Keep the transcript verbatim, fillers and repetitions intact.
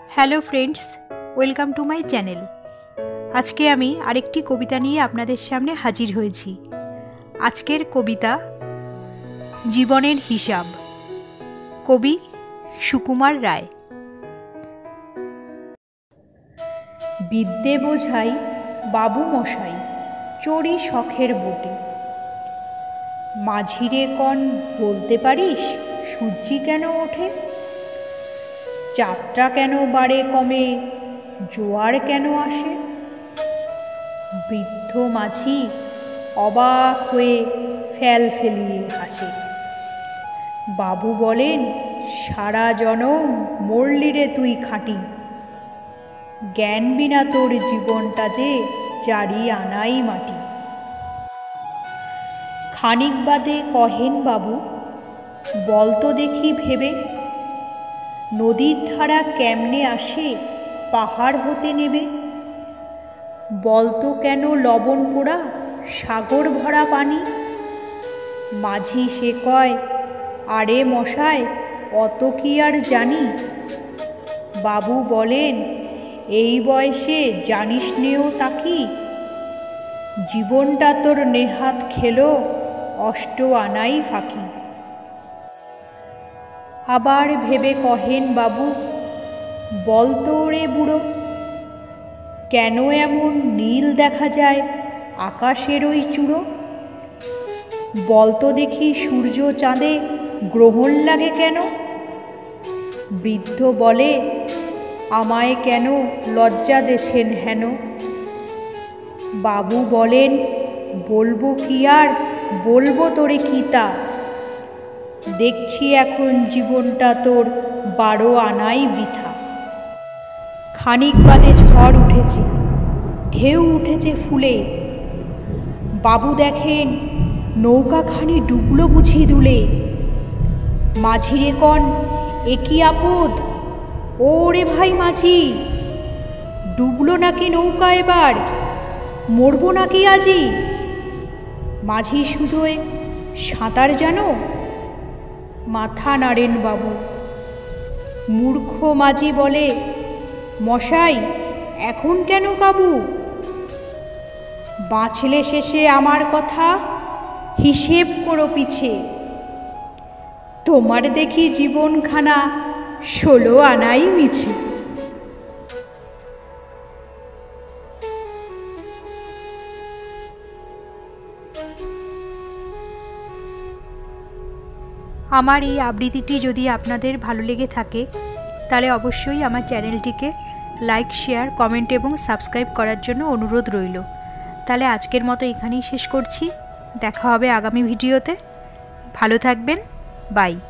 Hello friends, welcome to my channel. আজকে আমি আরেকটি কবিতা নিয়ে আপনাদের সামনে হাজির হয়েছি। আজকের কবিতা জীবনের হিসাব, কবি সুকুমার রায়। বিদ্যে বোঝাই বাবু মশাই চড়ি শখের বোটে, মাঝিরে কন বলতে পারিস সূর্যি কেন ওঠে? যাত্রা কেন বাড়ে কমে, জোয়ার কেন আসে? বৃদ্ধ মাঝি অবাক হয়ে ফেল ফেলিয়ে হাসে। বাবু বলেন, সারা জনম মরলি রে তুই খাঁটি, জ্ঞান বিনা তোর জীবনটা যে চারি আনাই মাটি। খানিক বাদে কহেন বাবু, বলতো দেখি ভেবে, নদীর ধারা কেমনে আসে পাহাড় হতে নেবে? বলতো কেন লবণ পোড়া সাগর ভরা পানি? মাঝি সে কয়, আরে মশাই অত কি আর জানি। বাবু বলেন, এই বয়সে জানিস নেও তাকি, জীবনটা তোর নেহাত খেলো অষ্ট আনাই ফাঁকি। আবার ভেবে কহেন বাবু, বলতো রে বুড়ো, কেন এমন নীল দেখা যায় আকাশের ওই চূড়ো? বলতো দেখি সূর্য চাঁদে গ্রহণ লাগে কেন? বৃদ্ধ বলে, আমায় কেন লজ্জা দেছেন হেন? বাবু বলেন, বলবো কি আর বলবো তোরে কি তা, দেখছি এখন জীবনটা তোর বারো আনাই বৃথা। খানিক বাদে ঝড় উঠেছে, ঢেউ উঠেছে ফুলে, বাবু দেখেন নৌকাখানি ডুবলো বুঝি দুলে। মাঝিরে কন, এ কি আপদ, ও রে ভাই মাঝি, ডুবলো নাকি নৌকা এবার, মরবো নাকি আজি? মাঝি শুধোয়, সাঁতার জানো? মাথা নাড়েন বাবু। মূর্খ মাঝি বলে, মশাই এখন কেন কাবু? বাঁচলে শেষে আমার কথা হিসেব করো পিছে, তোমার দেখি জীবনখানা ষোলো আনাই মিছে। আমার এই আবৃত্তিটি যদি আপনাদের ভালো লেগে থাকে তাহলে অবশ্যই আমার চ্যানেলটিকে লাইক, শেয়ার, কমেন্ট এবং সাবস্ক্রাইব করার জন্য অনুরোধ রইল। তাহলে আজকের মতো এখানেই শেষ করছি, দেখা হবে আগামী ভিডিওতে। ভালো থাকবেন, বাই।